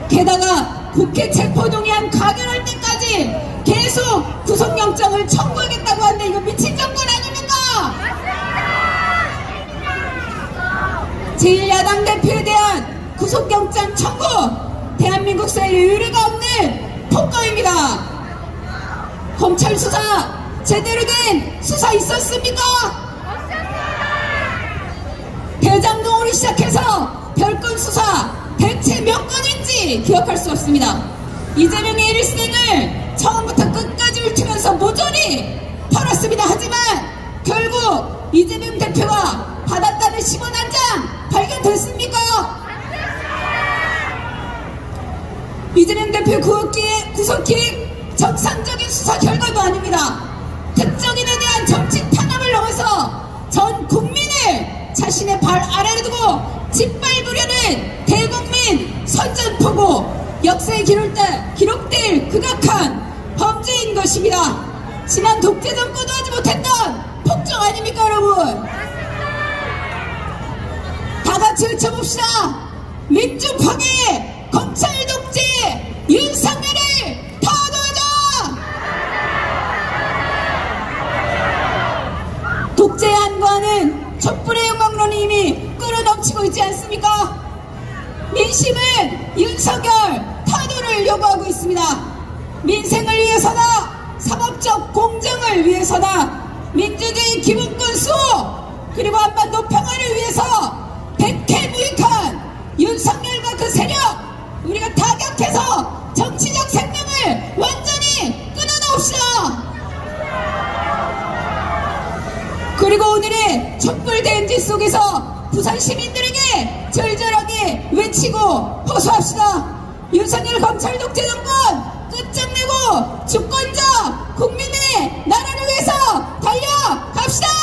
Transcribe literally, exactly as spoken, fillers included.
게다가 국회 체포동의안 가결할 때까지 계속 구속영장을 청구하겠다고 하는데 이거 미친 정권 아닙니까? 제일 야당 대표에 대한 구속영장 청구, 대한민국 사회에 의뢰가 없는 폭거입니다. 검찰 수사 제대로 된 수사 있었습니까? 대장동으로 시작해서 별건 수사 대체 몇 건인지 기억할 수 없습니다. 이재명의 일생을 처음부터 끝까지 훑으면서 모조리 털었습니다. 하지만 결국 이재명 대표가 받았다는 십원 한 장 발견됐습니까? 이재명 대표 구속기획, 구속기획 정상적인 수사 결과도 아닙니다. 특정인에 대한 정치 탄압을 넘어서 전 국민을 자신의 발 아래로 두고 짓밟으려는 대국민 선전포고, 역사에 기록될, 기록될 극악한 범죄인 것입니다. 지난 독재 정권도 하지 못했던 폭정 아닙니까, 여러분? 다 같이 외쳐봅시다. 민주 파괴, 검찰 독재, 윤석열을 타도하자! 독재에 안거하는 촛불의 욕망론이 이미 끌어넘치고 있지 않습니까? 민심은 윤석열 타도를 요구하고 있습니다. 민생을 위해서나 사법적 공정을 위해서나 민주주의 기본권 수호 그리고 한반도 평화를 위해서 백해무익한 윤석열과 그 세력 우리가 타격해서 정치적 생명을 완전히 끊어놓읍시다. 그리고 오늘의 촛불 대행진 속에서 부산 시민들에게 절절하게 외치고 호소합시다. 윤석열 검찰 독재 정권 끝장내고 주권자 국민의 나라를 위해서 달려갑시다.